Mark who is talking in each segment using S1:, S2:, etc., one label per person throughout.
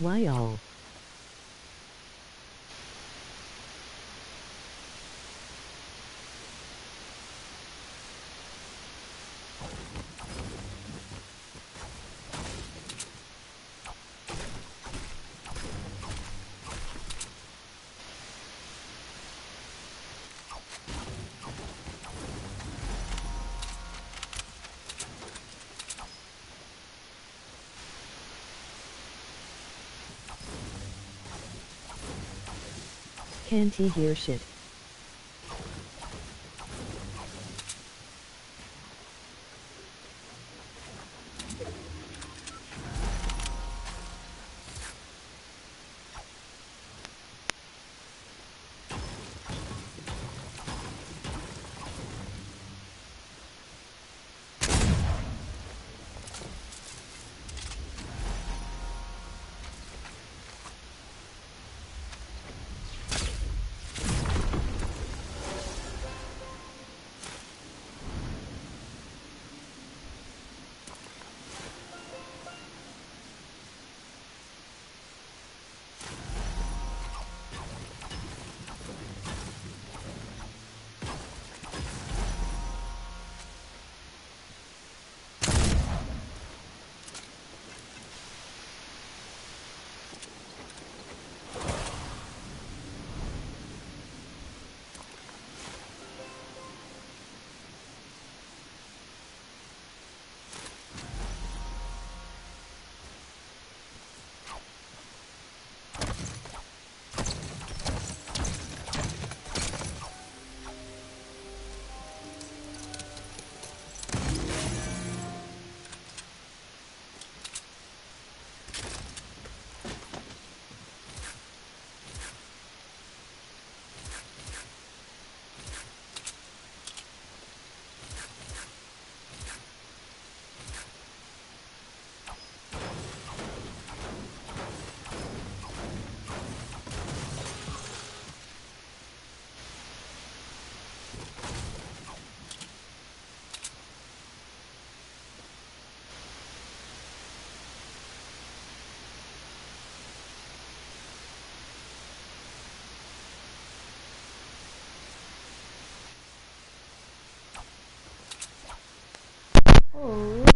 S1: Why all? Can't he hear shit? Oh.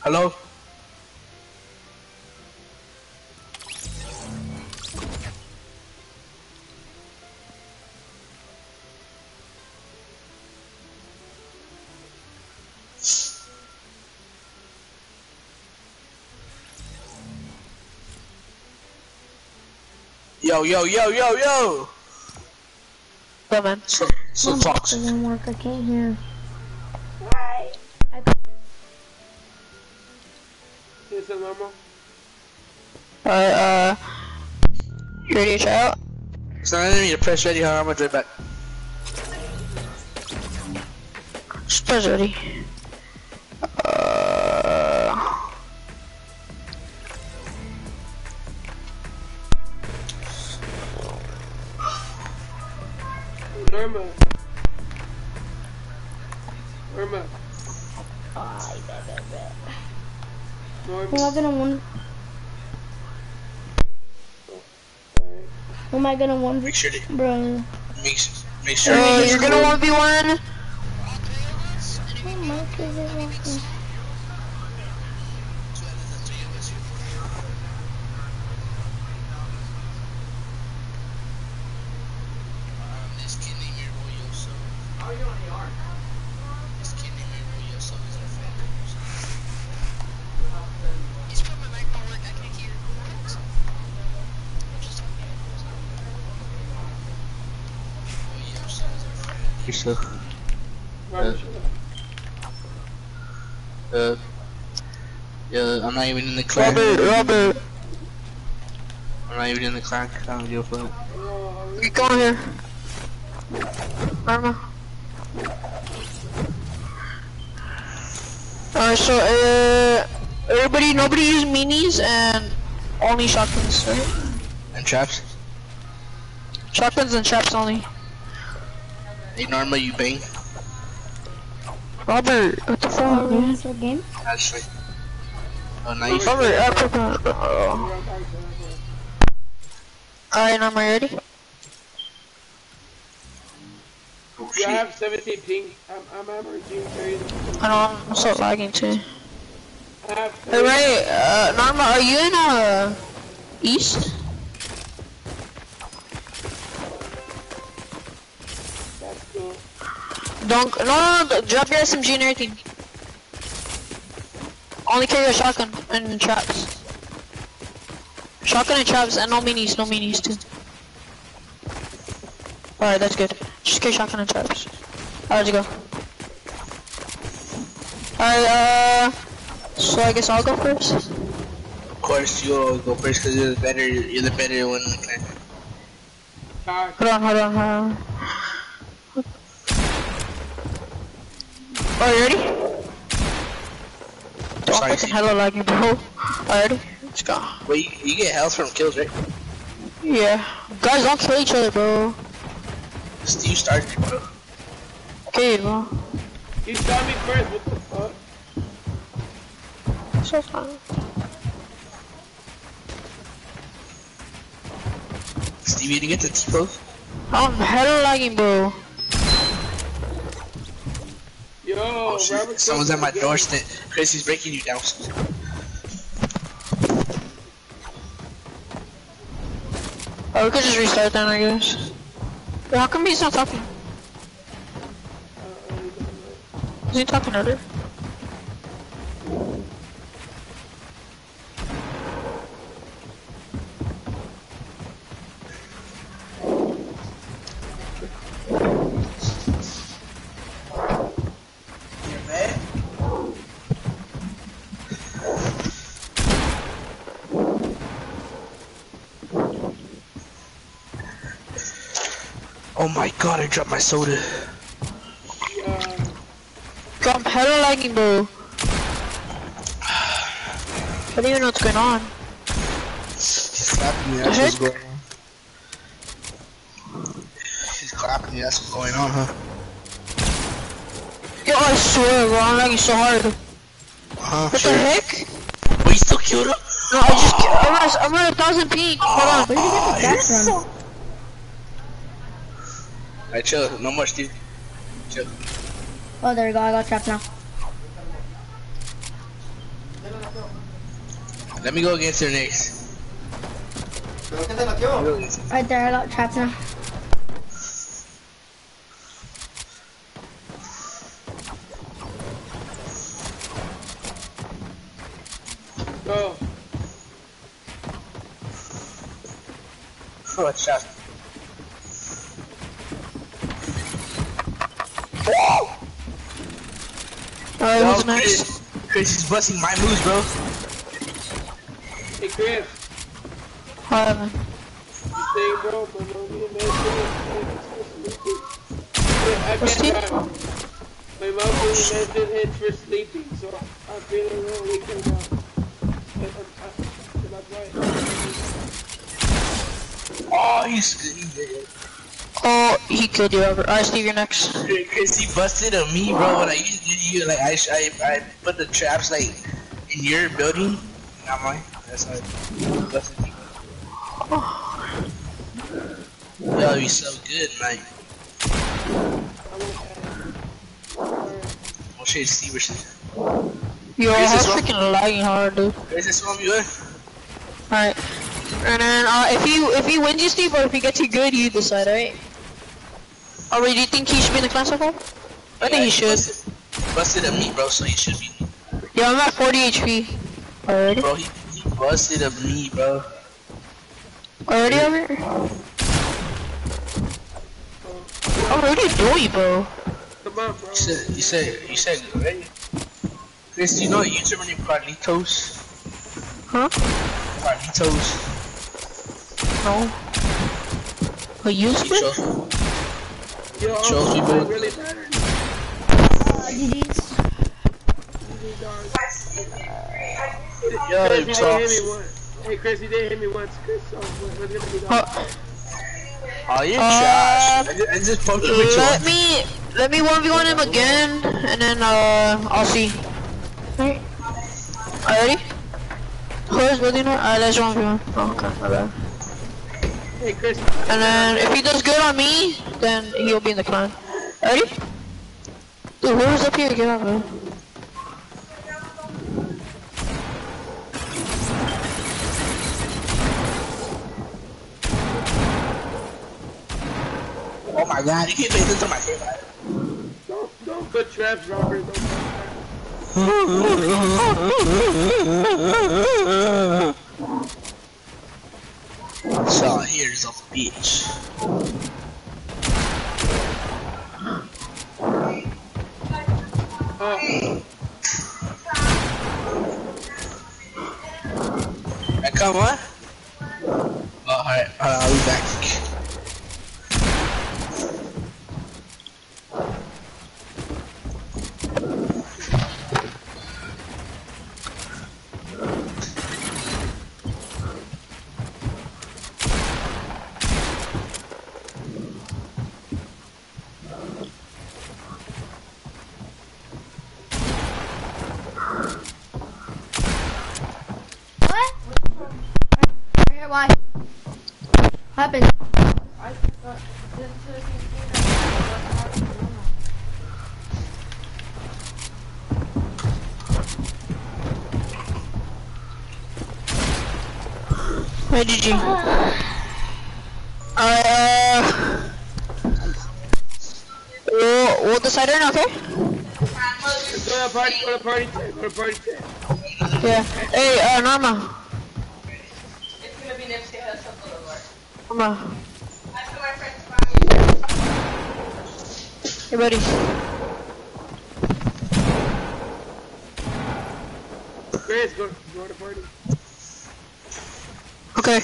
S2: Hello? Yo, yo, yo, yo, yo!
S3: What, man?
S2: So talk.
S4: Doesn't work. I can't hear.
S5: Is it normal?
S3: You ready to try out?
S2: So I didn't need to press ready, huh? I'm gonna drive back.
S3: Just press ready.
S5: Norma. Norma.
S4: Who am I gonna win? Who am I gonna win?
S2: Make sure to
S4: Bro.
S2: make sure to
S3: You're gonna 1v1.
S2: This kid named Royoso. How are you on the arm? This kid named Royoso is our fan.
S6: He's put my mic on work, I can't hear.
S2: Royoso is our friend.
S5: Robert, shut up.
S2: Yeah, I'm not even in the clan.
S3: Robert.
S2: I'm not even in the clan. I don't give a fuck.
S3: Get going here. Norma. Alright, so, nobody use minis and only shotguns, right?
S2: And traps.
S3: Shotguns and traps only.
S2: Hey Norma, you bang.
S3: Robert, what the fuck, man?
S4: What's the game?
S2: Actually. Oh, nice.
S3: Robert, Africa. Alright, Norma, ready?
S2: Oh,
S5: Yeah, I
S2: shit.
S5: have 17 ping. I'm averaging 30.
S3: I know, I'm so lagging too.
S5: I have
S3: Hey,
S5: 30.
S3: Ray, Norma, are you in, East?
S5: That's cool.
S3: Don't, no, drop your SMG and everything. Only carry a shotgun and traps. Shotgun and traps and no minis too. Alright, that's good. Just carry shotgun and traps. Alright, let's go. Alright, so I guess I'll go first.
S2: Of course, you'll go first because you're the better one in the clan.
S5: Back.
S3: Hold on. Oh, you ready? Don't
S2: Sorry,
S3: fucking hella lagging, bro. Alright, let's go.
S2: Wait, you get health from kills, right?
S3: Yeah. Guys, don't kill each other, bro.
S2: Steve started, bro.
S3: Okay, bro.
S5: He shot me first, what the fuck?
S3: So fun.
S2: Steve, you didn't get the T-pose?
S3: I'm hella lagging, bro.
S5: Yo,
S2: Oh shit,
S5: Robert.
S2: someone's at my doorstep. Chris, he's breaking you down.
S3: Oh, we could just restart then, I guess. But how come he's not talking? Is he talking earlier?
S2: Oh my god, I dropped my soda.
S3: Bro, I'm hella lagging, bro. I don't even know what's going on.
S2: He's clapping me, that's what's going on. He's clapping me, that's what's going on, huh?
S3: Yo, I swear, bro, I'm lagging so hard. What the heck?
S2: Oh, you still killed him?
S3: No, I'm at 1,000 ping. Hold on.
S4: Where did you get the gas from?
S2: Alright, chill, no more Steve. Chill.
S4: Oh, there we go. I got trapped now.
S2: Let me go against her next.
S4: Right there, I got trapped now.
S5: Go.
S2: Oh, it's shot.
S3: Alright, who's next?
S2: Chris is busting my moves, bro.
S5: Hey, Chris.
S3: Alright, man.
S5: Thing, bro. I
S3: What's
S5: can't
S3: team?
S5: drive. My mom mentioned hits for sleeping, so I'm feeling a little weak right now.
S2: Oh, he's good.
S3: Oh, he killed you, Robert. Alright, Steve, you're next.
S2: Chris, he busted on me, bro. When I used you, like I put the traps like in your building. I'm like, that's how I busted you. Yo, you so good, mate. Oh shit, Steve versus.
S3: Yo,
S2: Chris,
S3: I'm
S2: this one?
S3: freaking lagging hard, dude.
S2: Chris, this one you good?
S3: Alright. And then, if he wins you, Steve, or if he gets you good, you decide, alright? Alright, do you think he should be in the class so far? I think he should.
S2: Busted at me, bro, so he should be.
S3: Yeah, I'm at 40 HP. Already?
S2: Bro, he busted at me, bro.
S3: Already over here? What are you doing, bro?
S5: Come on, bro.
S2: You said, ready? Chris, do you know a YouTuber named Carlitos?
S3: Huh?
S2: Carlitos.
S3: No. A
S2: He
S3: useless?
S2: shows,
S5: Yo,
S2: shows
S5: I'm
S2: people.
S5: really bad.
S4: GG's.
S2: Yo,
S5: Chris, you didn't hit
S2: talks.
S5: me once. Hey, Chris, you didn't hit me once. Chris, so we're gonna be done.
S2: Oh, you're trash. I just poked you with
S3: Let me 1v1 him again, and then I'll see. Alright. Already? Who's building her? Alright, let's 1v1. Oh, okay, my bad.
S5: Hey, Chris.
S3: And then if he does good on me, then he'll be in the clan. Ready? Dude, whoever's up here, get up, man.
S2: Oh my god, you can't pay attention to my game.
S5: Don't put traps, Robert. Don't put traps.
S2: So here's a bitch. Come on. Oh, alright, I'll be back.
S4: Why? What happened?
S3: Where did you? We'll decide it, okay?
S5: Go to party 10, go to party 10.
S3: Yeah. Hey, Norma.
S6: It's gonna be Nipsey Hussle Boulevard.
S3: Norma.
S6: After my friends found
S3: Hey, buddy.
S5: Chris, go to party.
S3: Okay.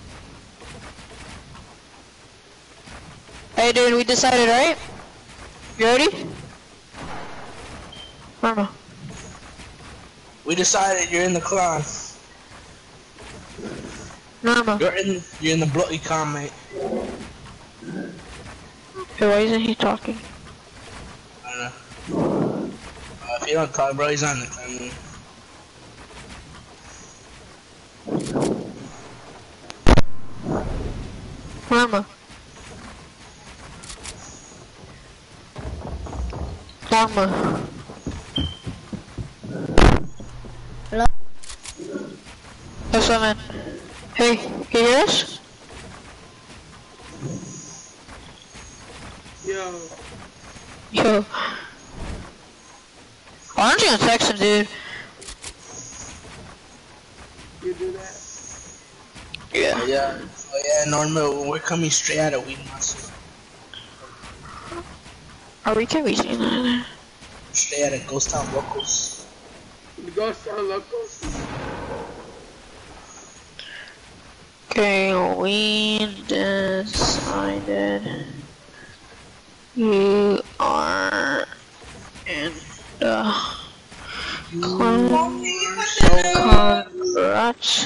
S3: Hey, dude, we decided, right? You ready? Mama.
S2: We decided you're in the clan.
S3: Mama.
S2: You're in the bloody clan, mate.
S3: Hey, why isn't he talking?
S2: I don't know. If you don't talk, bro, he's not in the clan.
S3: Mama. Mama.
S4: Hello?
S3: What's up, man? Hey, can you hear us?
S5: Yo.
S3: Yo. Why aren't you gonna text him, dude?
S5: You do that?
S3: Yeah.
S2: Yeah, Norma, we're coming straight out of Weed Monster.
S3: Are we can be seeing that?
S2: Straight out of Ghost Town Locals.
S5: The Ghost Town Locals?
S3: Okay, we decided you are in the clan. Congrats.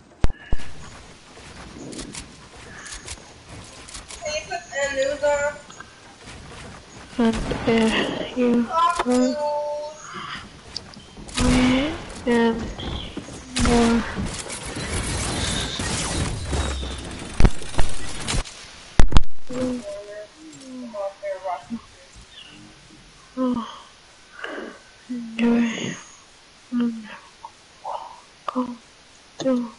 S3: And if you put me in more enjoy and welcome to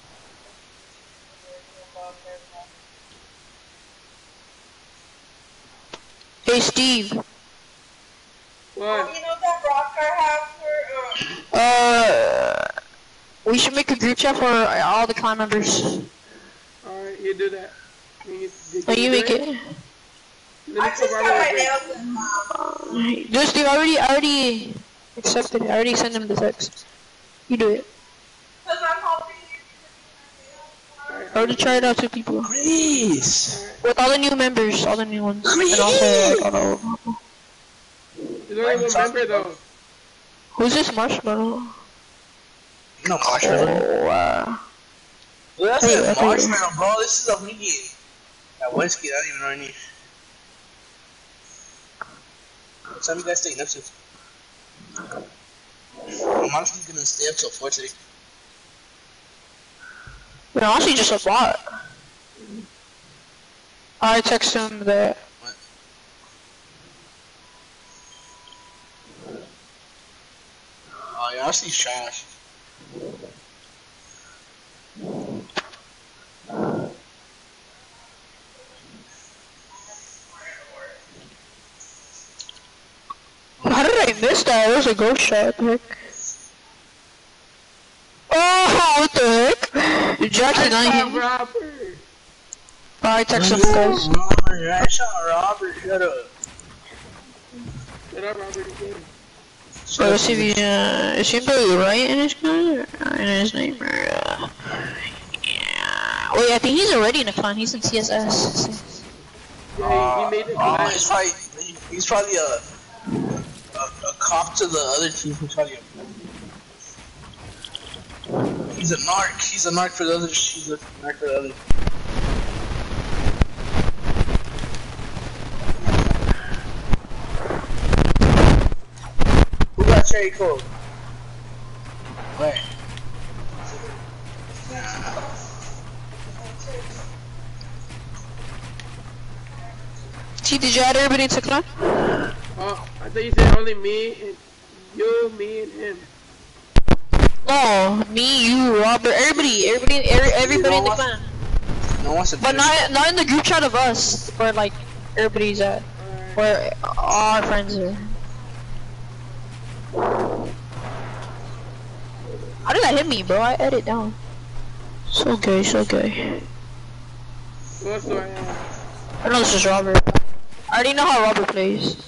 S3: Hey Steve.
S5: What?
S6: You know that rock I have for,
S3: We should make a group chat for all the clan members.
S5: Alright, you do that.
S3: Oh, you make it.
S6: I just got my nails in.
S3: Just Steve, I already accepted it. I already sent him the text. You do it.
S6: Cause I'm helping you.
S3: I already tried out 2 people.
S2: Please!
S3: With all the new members, all the new ones. And also, like, all the...
S5: You don't even remember though.
S3: Who's this Marshmallow?
S2: No, Marshmallow.
S3: Oh,
S2: Well, that's
S3: Hey,
S2: a
S3: I thought you-
S2: Marshmallow, bro. This is a medium. That whiskey, I don't even know any. What time you guys taking up to? I'm honestly gonna stay up till 4 today.
S3: We're honestly just a bot. I text him that.
S2: What? Oh, yeah, honestly, trash.
S3: How did I miss that? It was a ghost shot, heck. Oh, what the heck? Jackson, I hit me.
S5: Robert.
S3: I text him, guys.
S2: Robert, I shot Robert, shut up.
S5: Shut up, Robert, again.
S3: So let's see if he, is he really right in his gun, or in his name, or, yeah. Wait, I think he's already in a clan, he's in CSS.
S5: Yeah, he made it glad.
S2: He's probably a cop to the other team. He's a narc for the other, she's a narc for the other. Who got cherry coke? Where?
S3: See, did you add everybody into clan?
S5: Oh, I thought you said only me and you, me and him.
S3: No, me, you, Robert, everybody in the clan.
S2: No one wants to
S3: But not in the group chat of us, where like everybody's at, where all our friends are. How did that hit me, bro? I edit down. So gay, so gay.
S5: What do I have?
S3: I know this is Robert. I already know how Robert plays.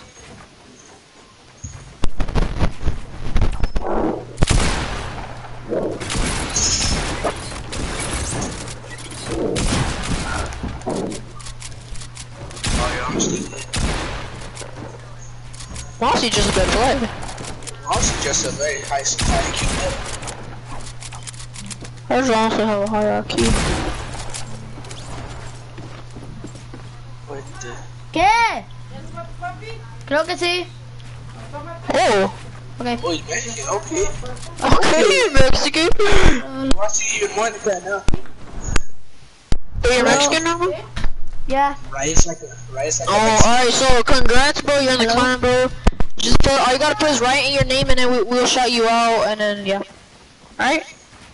S3: honestly just a bad play.
S2: Also, just a very high IQ.
S3: I just honestly have a high IQ.
S2: What the?
S4: ¿Qué? Creo que sí.
S3: Oh!
S4: Okay.
S2: Oh, you Mexican? Okay.
S3: Okay, Mexican!
S2: I see you in more than that now.
S3: Are you Mexican now?
S4: Yeah.
S2: Rice like a
S3: Oh,
S2: Mexican.
S3: alright, so congrats, bro. You're in the clan, bro. Just put, all you gotta put is right in your name, and then we'll shout you out, and then, yeah. Alright?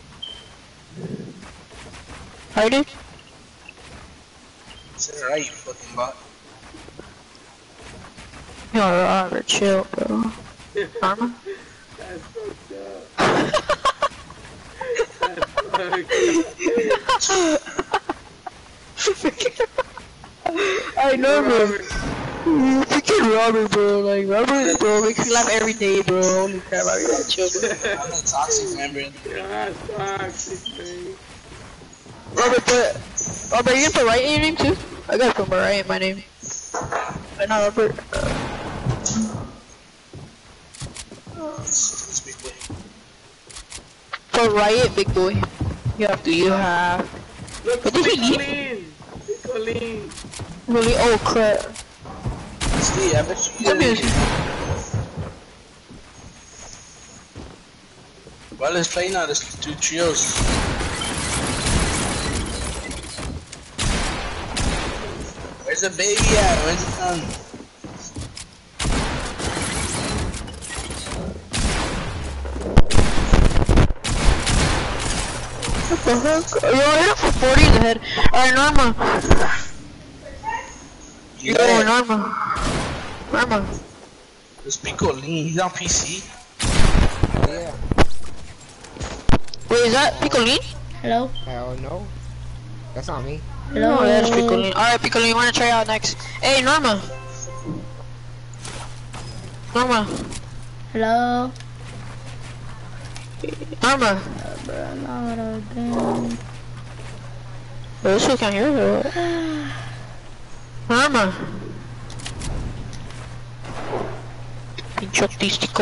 S3: Alright, dude?
S2: It's alright, you fucking bot.
S3: Yo, alright, chill, bro. Karma?
S5: That's fucked up. That's fucked up.
S3: I know, bro. Freaking Robert, bro. Like, Robert, bro, makes me laugh every day, bro. Holy crap, I gotta chill, bro.
S2: I'm a toxic member.
S5: That's toxic, man.
S3: Robert, Robert, you gonna put right in your name, too? I gotta put my right in my name. But not Robert.
S2: This big boy.
S3: For Riot, big boy. You have to, you have.
S5: Look,
S3: What did he eat?
S5: Colleen.
S3: Really? Oh, crap.
S2: Steve, I bet you.
S3: What is
S2: Well, let's play now. Let's do trios. Where's the baby at? Where's the son?
S3: What the heck? Yo, I hit him for 40 in the head. Alright, Norma. Yo, Norma. Norma.
S2: Let's be Colleen. He's on PC.
S7: Yeah.
S3: Wait, is that Picolín?
S4: Hello.
S7: Hell no. That's not me.
S4: Hello.
S3: Oh, that's Picolín. Alright, Picolín, you wanna try out next? Hey, Norma. Norma.
S4: Hello.
S3: Norma.
S4: Bro, not again.
S3: Bro, this fool can't hear her. Norma. Pincho artístico.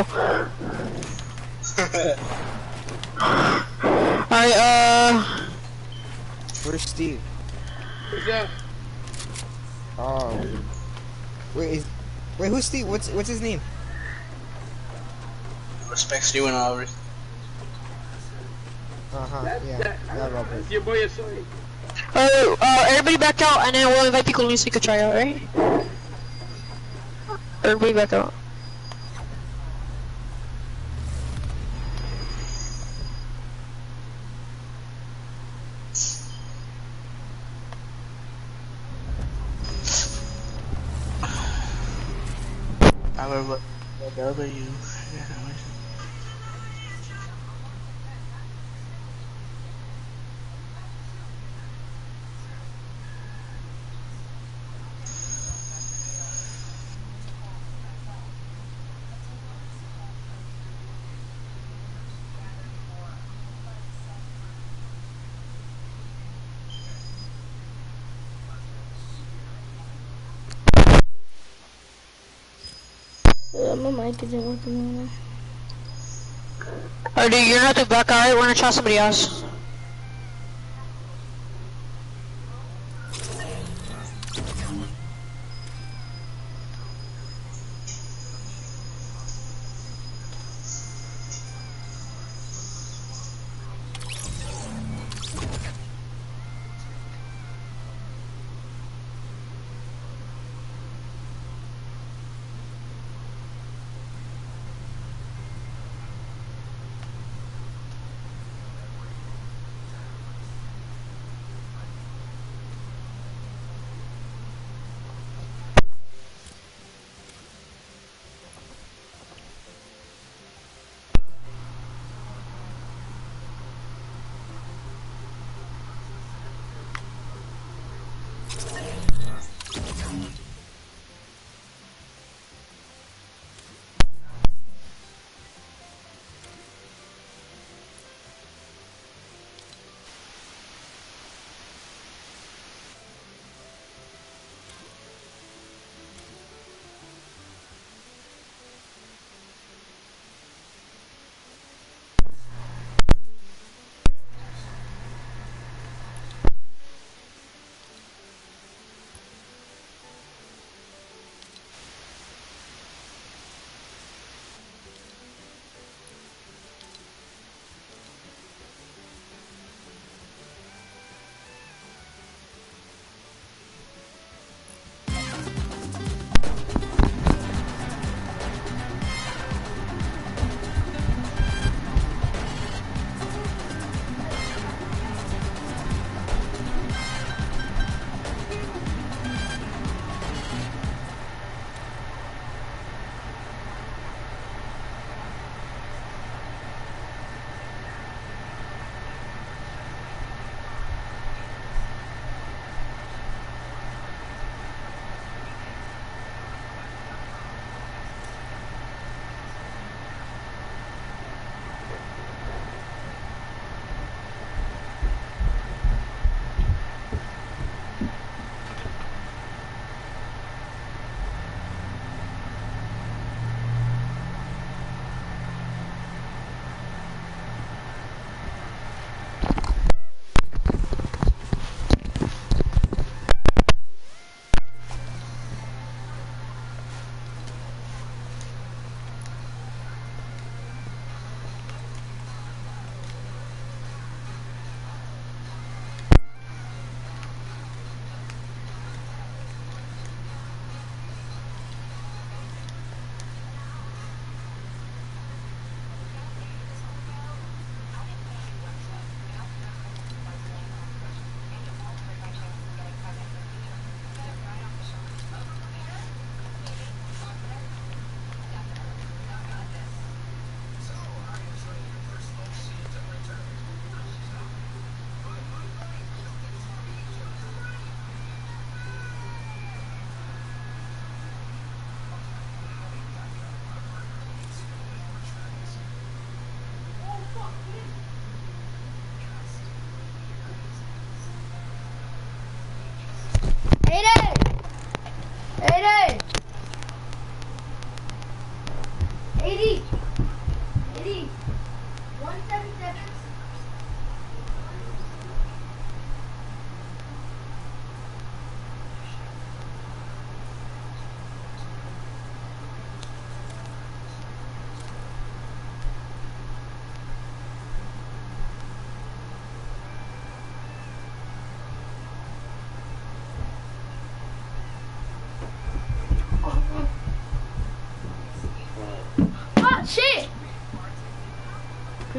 S3: Alright,
S7: Where's Steve?
S5: What's that?
S7: Oh. Wait, who's Steve? What's his name?
S2: Respects you and all.
S7: Yeah. Yeah, Robert.
S5: That's your boy, sorry.
S3: everybody back out, and then we'll invite people to take a tryout, right? Everybody back out.
S2: However, whatever you.
S4: My mic isn't working.
S3: Alright, dude, you're not the back out, we're gonna try somebody else.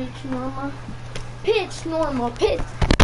S4: Pitch normal. Pitch normal. Pitch.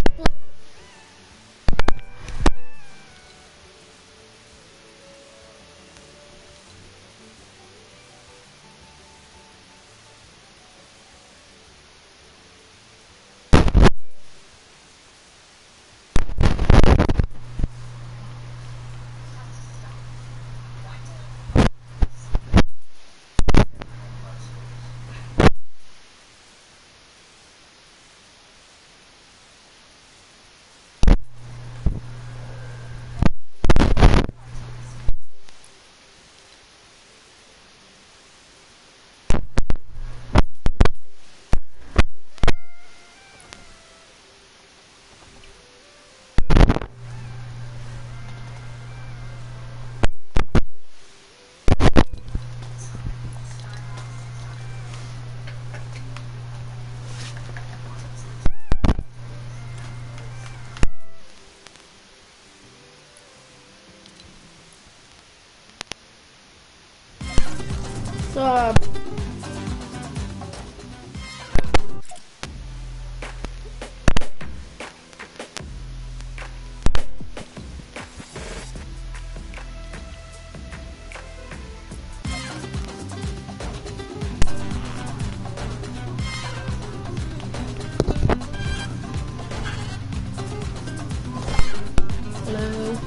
S4: Hello.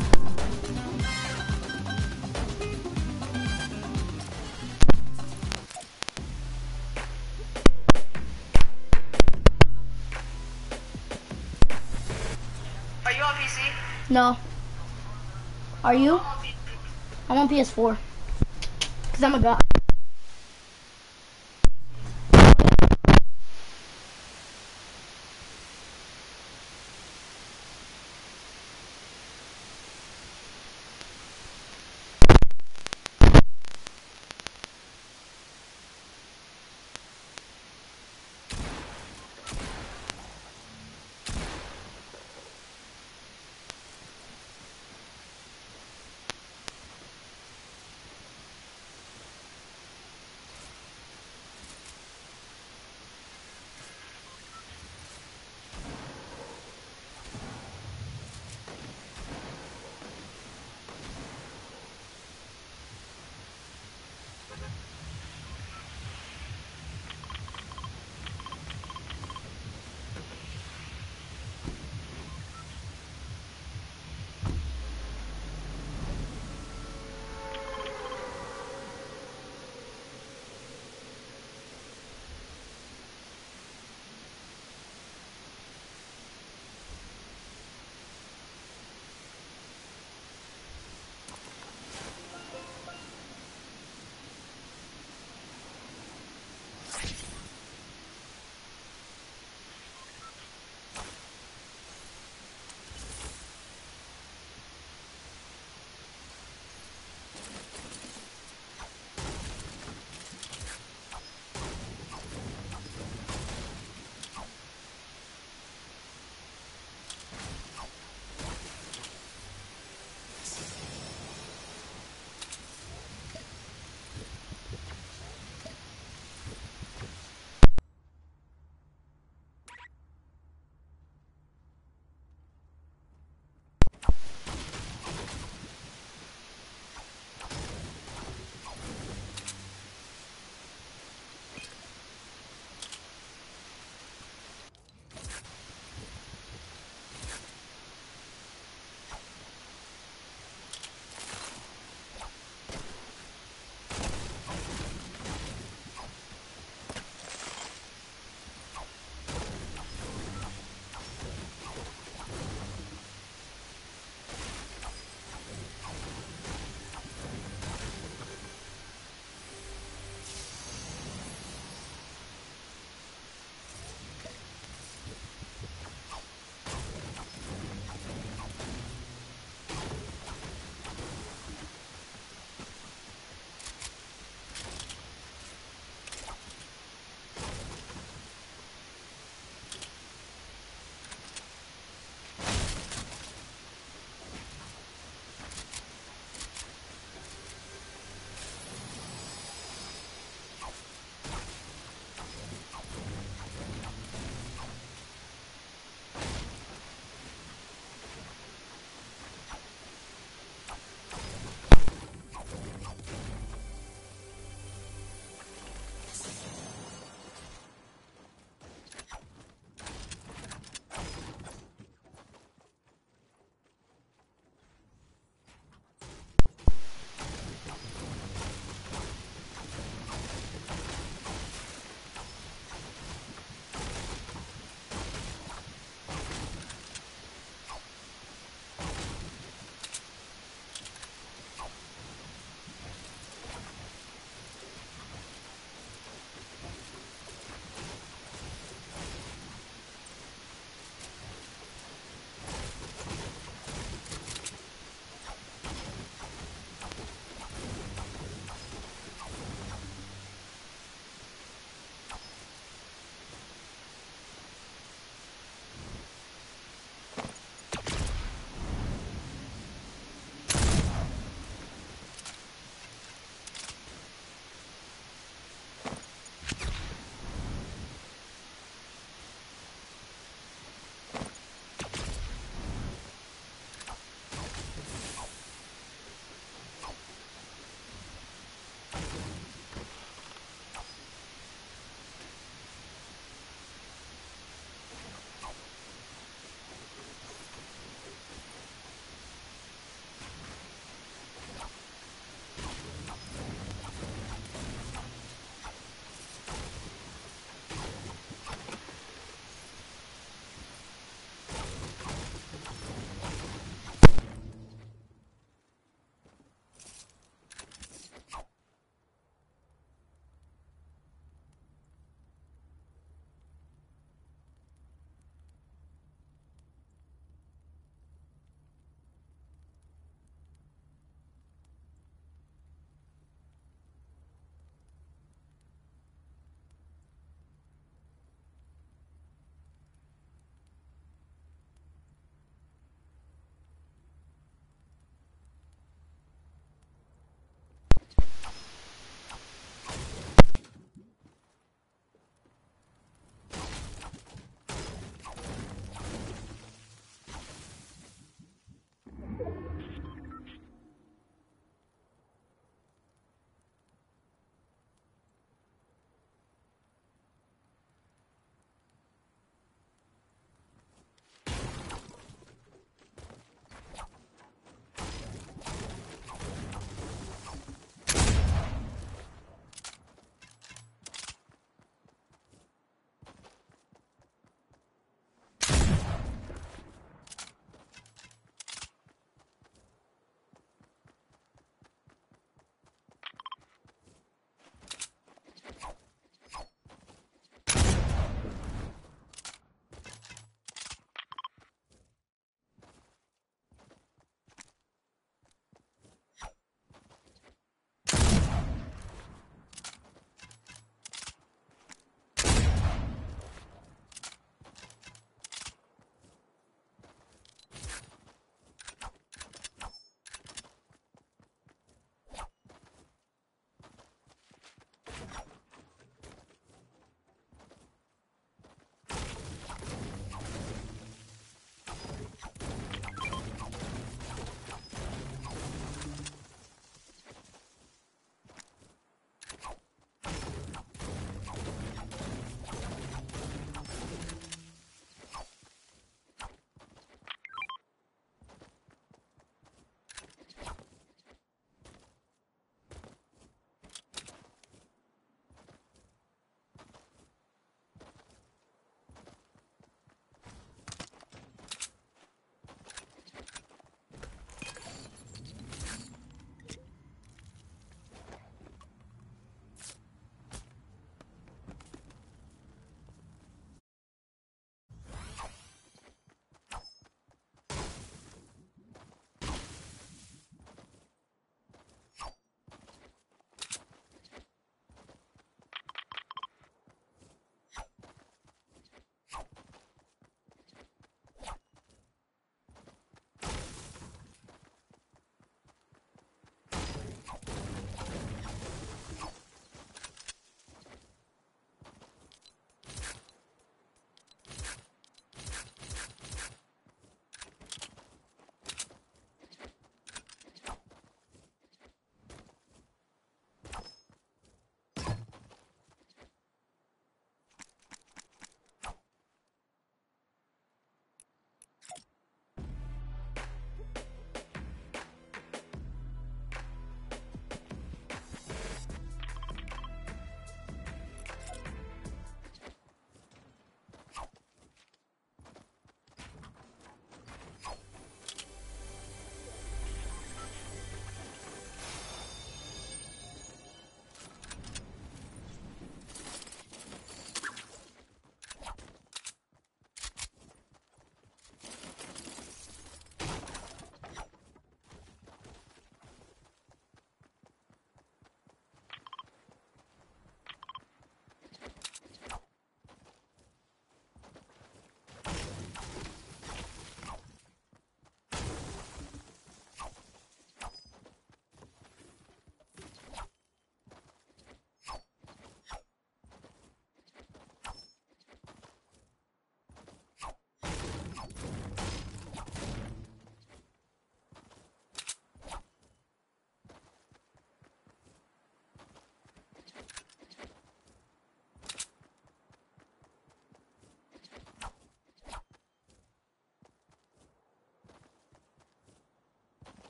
S3: Are you on PC?
S4: No. Are you? I'm on PS4. Cause I'm a god.